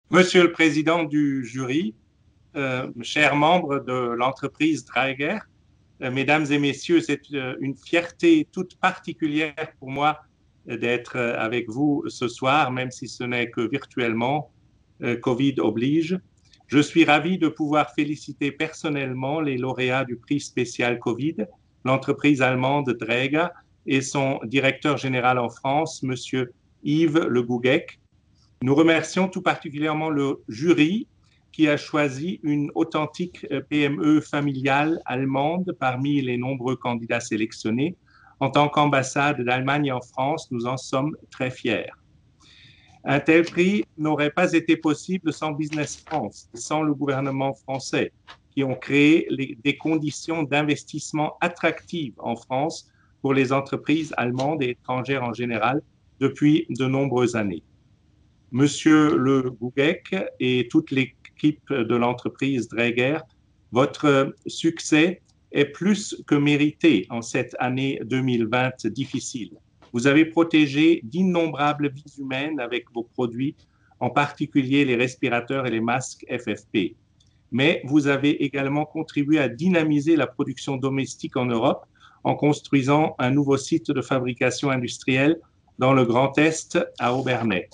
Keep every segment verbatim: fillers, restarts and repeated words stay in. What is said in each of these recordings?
Monsieur le Président du jury, euh, chers membres de l'entreprise Draeger, euh, Mesdames et Messieurs, c'est euh, une fierté toute particulière pour moi euh, d'être euh, avec vous ce soir, même si ce n'est que virtuellement, euh, Covid oblige. Je suis ravi de pouvoir féliciter personnellement les lauréats du prix spécial Covid, l'entreprise allemande Draeger et son directeur général en France, Monsieur Yves Le Gouguec. Nous remercions tout particulièrement le jury qui a choisi une authentique P M E familiale allemande parmi les nombreux candidats sélectionnés. En tant qu'ambassade d'Allemagne en France, nous en sommes très fiers. Un tel prix n'aurait pas été possible sans Business France et sans le gouvernement français, qui ont créé les, des conditions d'investissement attractives en France pour les entreprises allemandes et étrangères en général depuis de nombreuses années. Monsieur Le Gouguec et toute l'équipe de l'entreprise Draeger, votre succès est plus que mérité en cette année deux mille vingt difficile. Vous avez protégé d'innombrables vies humaines avec vos produits, en particulier les respirateurs et les masques F F P. Mais vous avez également contribué à dynamiser la production domestique en Europe en construisant un nouveau site de fabrication industrielle dans le Grand Est à Obernai.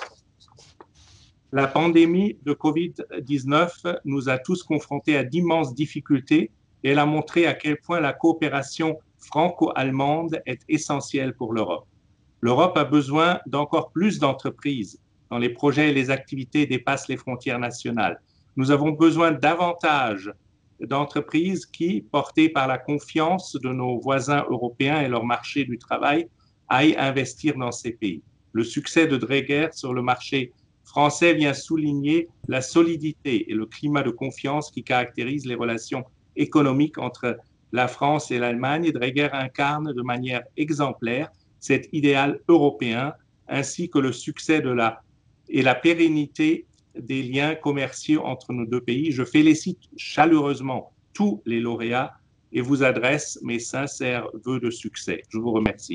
La pandémie de Covid dix-neuf nous a tous confrontés à d'immenses difficultés et elle a montré à quel point la coopération franco-allemande est essentielle pour l'Europe. L'Europe a besoin d'encore plus d'entreprises dont les projets et les activités dépassent les frontières nationales. Nous avons besoin davantage d'entreprises qui, portées par la confiance de nos voisins européens et leur marché du travail, aillent investir dans ces pays. Le succès de Draeger sur le marché français vient souligner la solidité et le climat de confiance qui caractérisent les relations économiques entre la France et l'Allemagne. Draeger incarne de manière exemplaire cet idéal européen ainsi que le succès de la, et la pérennité des liens commerciaux entre nos deux pays. Je félicite chaleureusement tous les lauréats et vous adresse mes sincères vœux de succès. Je vous remercie.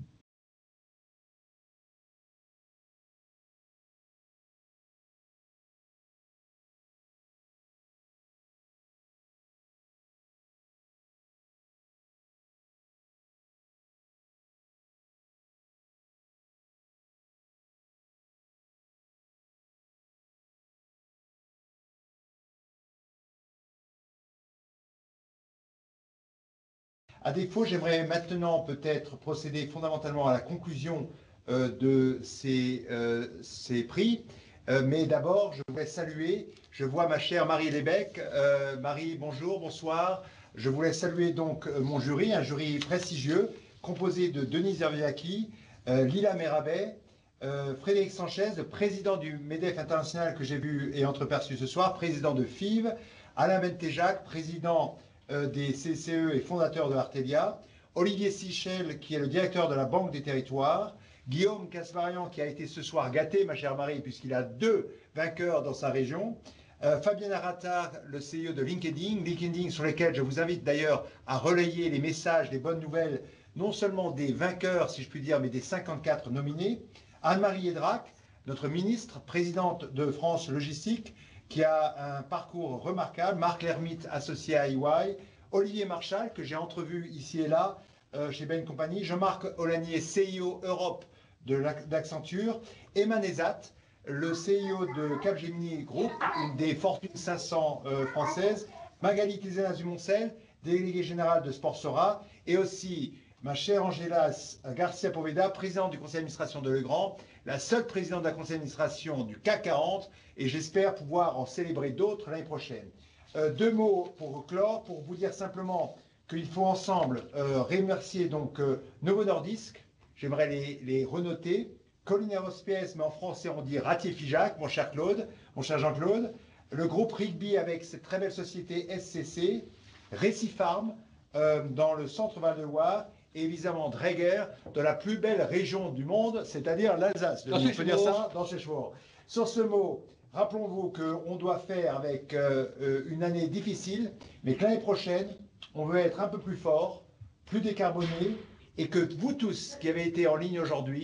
À défaut, j'aimerais maintenant peut-être procéder fondamentalement à la conclusion euh, de ces, euh, ces prix. Euh, mais d'abord, je voudrais saluer, je vois ma chère Marie Lébec. Euh, Marie, bonjour, bonsoir. Je voulais saluer donc euh, mon jury, un jury prestigieux, composé de Denise Herviaki, euh, Lila Merabet, euh, Frédéric Sanchez, le président du MEDEF International que j'ai vu et entreperçu ce soir, président de F I V, Alain Bentéjac, président euh, des C C E et fondateur de Artelia, Olivier Sichel, qui est le directeur de la Banque des Territoires, Guillaume Casvarian, qui a été ce soir gâté, ma chère Marie, puisqu'il a deux vainqueurs dans sa région, euh, Fabien Arata, le C E O de LinkedIn, LinkedIn sur lesquels je vous invite d'ailleurs à relayer les messages, les bonnes nouvelles, non seulement des vainqueurs, si je puis dire, mais des cinquante-quatre nominés, Anne-Marie Edrac, notre ministre, présidente de France Logistique, qui a un parcours remarquable, Marc Lermite, associé à E Y, Olivier Marchal, que j'ai entrevu ici et là euh, chez Bain Company, Jean-Marc Olanier, C I O Europe d'Accenture, Emma Nezat, le C I O de Capgemini Group, une des Fortune cinq cents euh, françaises, Magali Kizena Dumoncel, déléguée générale de Sportsora, et aussi ma chère Angela Garcia Poveda, présidente du conseil d'administration de Legrand, la seule présidente d'un conseil d'administration du C A C quarante, et j'espère pouvoir en célébrer d'autres l'année prochaine. Euh, deux mots pour clore, pour vous dire simplement qu'il faut ensemble euh, remercier donc euh, Novo Nordisk, j'aimerais les, les renoter, Colin Aerospace, mais en français on dit Ratier Figeac, mon cher Claude, mon cher Jean-Claude, le groupe Rigby avec cette très belle société S C C, Récifarm euh, dans le centre Val-de-Loire, et évidemment Draeger de la plus belle région du monde, c'est-à-dire l'Alsace. On peut dire ça dans ses chevaux. Sur ce mot, rappelons-vous qu'on doit faire avec euh, une année difficile, mais que l'année prochaine, on veut être un peu plus fort, plus décarboné, et que vous tous qui avez été en ligne aujourd'hui,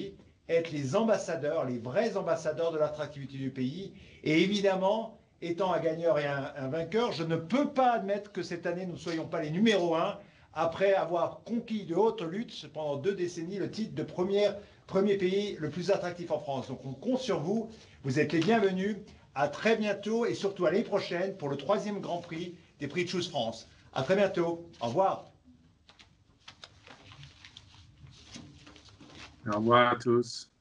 être les ambassadeurs, les vrais ambassadeurs de l'attractivité du pays. Et évidemment, étant un gagneur et un, un vainqueur, je ne peux pas admettre que cette année, nous ne soyons pas les numéro un, après avoir conquis de haute lutte pendant deux décennies le titre de première, premier pays le plus attractif en France. Donc on compte sur vous, vous êtes les bienvenus, à très bientôt et surtout à l'année prochaine pour le troisième Grand Prix des Prix de Choose France. À très bientôt, au revoir. Au revoir à tous.